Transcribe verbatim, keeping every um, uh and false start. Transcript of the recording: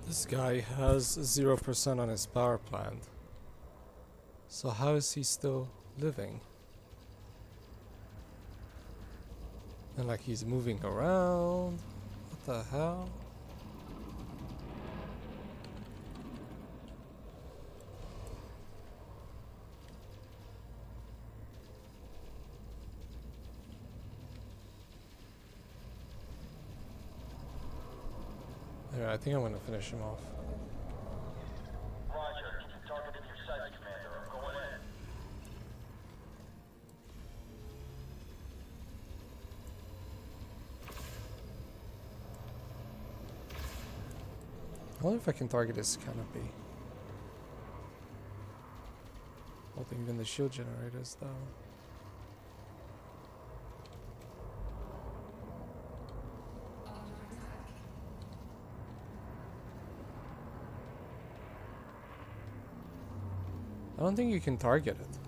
This guy has zero percent on his power plant. So how is he still living? And like he's moving around. What the hell? Yeah, I think I'm gonna finish him off. Roger. Targeting your sights, Commander. I'm going in. I wonder if I can target his canopy. I don't think even the shield generators though. I don't think you can target it.